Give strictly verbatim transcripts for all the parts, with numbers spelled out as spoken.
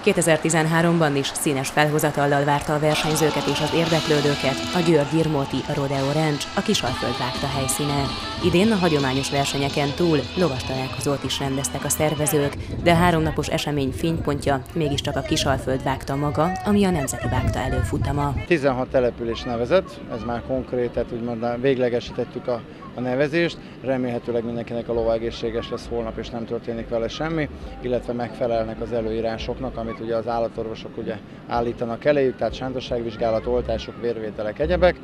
kétezer-tizenháromban is színes felhozatallal várta a versenyzőket és az érdeklődőket a Győr-Girmóti Rodeo Ranch, a Kisalföld vágta helyszíne. Idén a hagyományos versenyeken túl lovas találkozót is rendeztek a szervezők, de a háromnapos esemény fénypontja mégiscsak a Kisalföld vágta maga, ami a Nemzeti Vágta előfutama. tizenhat település nevezett, ez már konkrét, tehát úgymond véglegesítettük a, a nevezést, remélhetőleg mindenkinek a lova egészséges lesz holnap és nem történik vele semmi, illetve megfelelnek az előírásoknak, amit ugye az állatorvosok ugye állítanak eléjük, tehát sántosságvizsgálat, oltások, vérvételek, egyebek.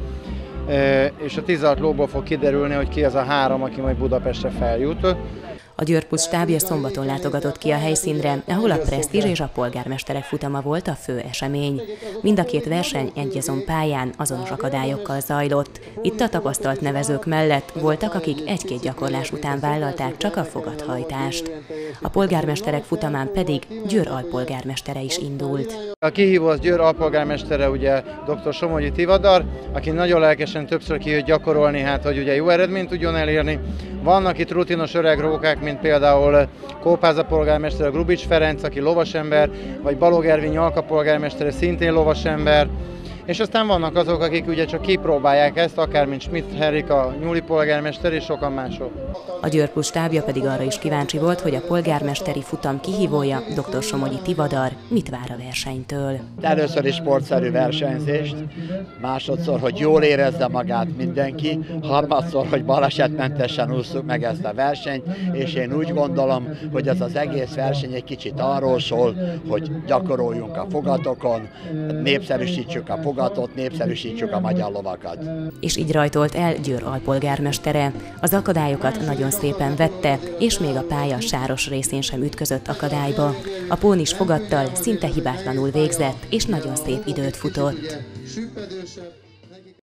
E, és a tizenhat lóból fog kiderülni, hogy ki az a három, aki majd Budapestre feljut. A Győr-Pusz stábja szombaton látogatott ki a helyszínre, ahol a presztízs és a polgármesterek futama volt a fő esemény. Mind a két verseny egyazon pályán azonos akadályokkal zajlott. Itt a tapasztalt nevezők mellett voltak, akik egy-két gyakorlás után vállalták csak a fogathajtást. A polgármesterek futamán pedig Győr alpolgármestere is indult. A kihívó az Győr alpolgármestere, ugye dr. Somogyi Tivadar, aki nagyon lelkesen többször kijött gyakorolni, hát hogy ugye jó eredményt tudjon elérni. Vannak itt rutinos öreg rókák, mint például Kópáza polgármester, Grubics Ferenc, aki lovasember, vagy Balog Ervin Nyalka polgármestere, szintén lovasember. És aztán vannak azok, akik ugye csak kipróbálják ezt, akár mint Schmidt Henrik, a nyúli polgármester és sokan mások. A Győr-Pusz stábja pedig arra is kíváncsi volt, hogy a polgármesteri futam kihívója, dr. Somogyi Tivadar, mit vár a versenytől. Először is sportszerű versenyzést, másodszor, hogy jól érezze magát mindenki, harmadszor, hogy balesetmentesen ússzuk meg ezt a versenyt, és én úgy gondolom, hogy ez az egész verseny egy kicsit arról szól, hogy gyakoroljunk a fogatokon, népszerűsítsük a fogatot, népszerűsítsük a magyar lovakat. És így rajtolt el Győr alpolgármestere. Az akadályokat nagyon szépen vette, és még a pálya sáros részén sem ütközött akadályba. A pónis fogattal szinte hibátlanul végzett, és nagyon szép időt futott.